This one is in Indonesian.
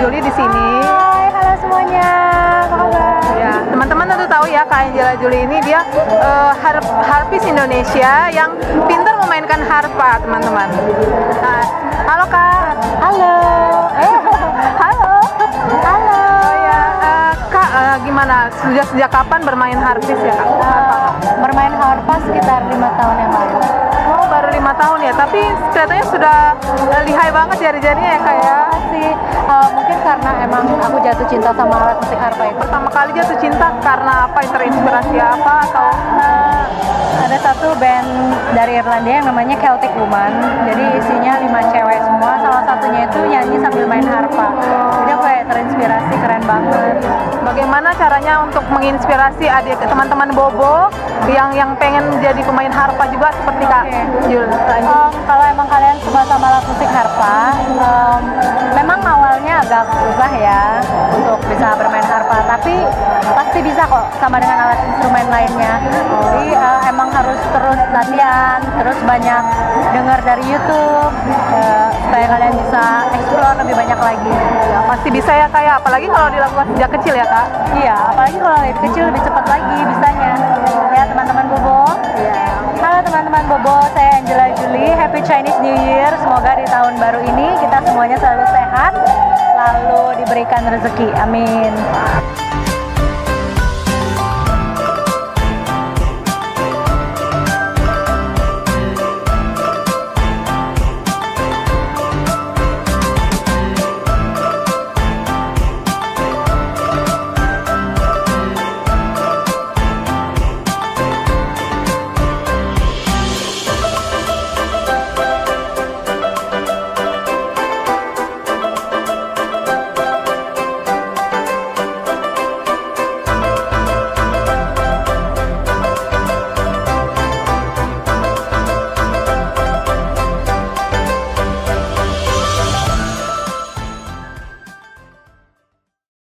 Julie di sini. Hai, halo semuanya. Apa kabar? Ya, teman-teman tentu tahu ya Kak Angela Julie ini dia harpis Indonesia yang pintar memainkan harpa, teman-teman. Nah, halo Kak. Halo. Halo. Halo. Oh ya, Kak, gimana? Sejak kapan bermain harpis ya Kak? Bermain harpa sekitar 5 tahun yang lalu. Oh, baru 5 tahun ya, tapi kelihatannya sudah lihai banget jari-jarinya ya Kak ya. Sih, mungkin karena emang aku jatuh cinta sama alat musik harpa itu. Pertama kali jatuh cinta karena apa? Terinspirasi apa atau? Ada satu band dari Irlandia yang namanya Celtic Woman. Jadi isinya 5 cewek semua. Salah satunya itu nyanyi sambil main harpa. Jadi aku kayak terinspirasi, keren banget. Bagaimana caranya untuk menginspirasi adik teman-teman Bobo yang pengen jadi pemain harpa juga seperti Kak Jul? Kalau emang kalian suka sama alat musik harpa, memang awalnya agak susah ya untuk bisa bermain harpa, tapi pasti bisa kok sama dengan alat instrumen lainnya. Jadi emang harus terus latihan, terus banyak dengar dari YouTube supaya kalian bisa explore lebih banyak lagi. Ya, pasti bisa ya Kak ya, apalagi kalau dilakukan sejak kecil ya Kak? Iya, apalagi kalau lebih kecil lebih cepat lagi bisanya. Ya teman-teman Bobo. Iya. Halo teman-teman Bobo, saya Angela Julie. Happy Chinese New Year. Semoga di tahun baru ini kita semuanya selalu sehat, selalu diberikan rezeki. Amin.